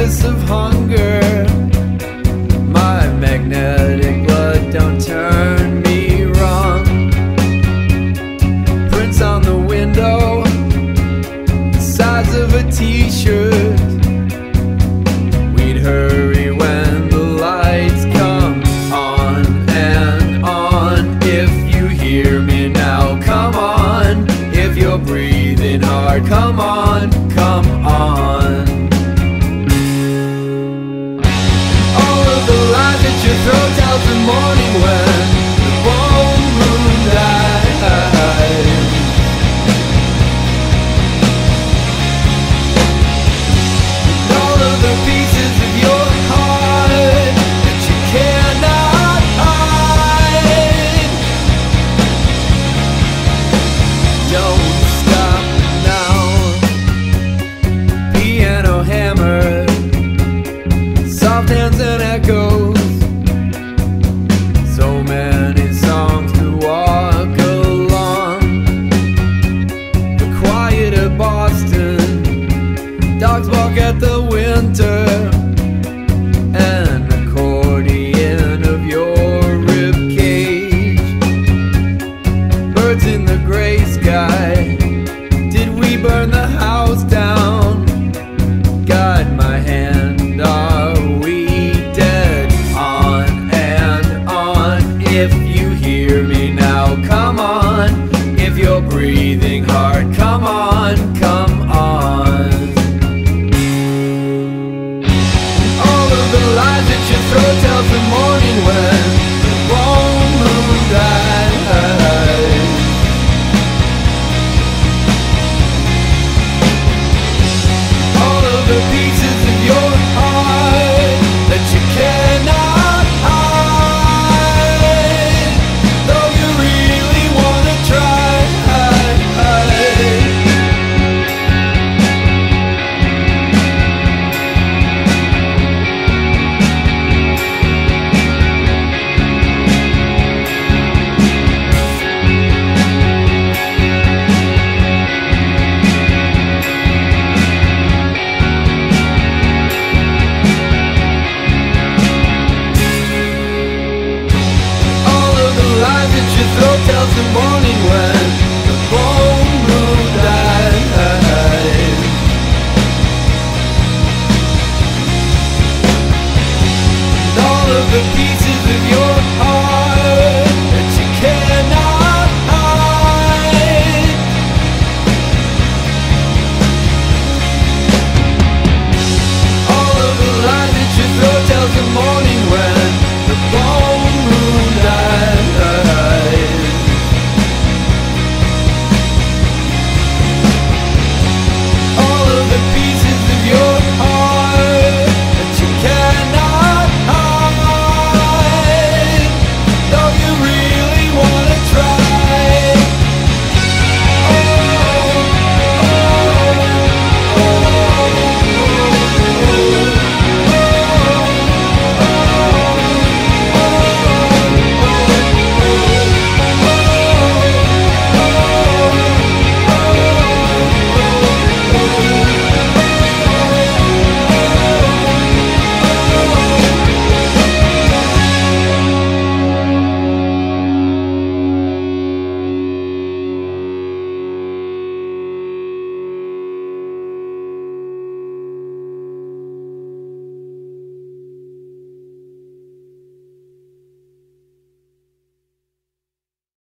carcass of hunger. My magnetic blood don't turn me wrong. Prints on the window, the size of a t-shirt. We'd hurry when the lights come on and on. If you hear me now, come on. If you're breathing hard, come on, come on. All of the lies that you throw out the morning when the bone moon dies. All of the pieces of your heart that you cannot hide. Don't stop now. Piano hammer, soft hands and echoes. So many songs to walk along. The quiet of Boston, dogs bark at the winter. An accordion of your rib cage. Birds in the gray sky. Did we burn the house down? Guide my hand, are we dead? On and on. If you hear me now, come on. If you're breathing hard, come on, come on. All of the lies that you throw till the morning when the bone moon dies. All of the pieces of your heart that you cannot hide, though you really wanna try. You throw till the morning when the bone moon dies. And all of the pieces of your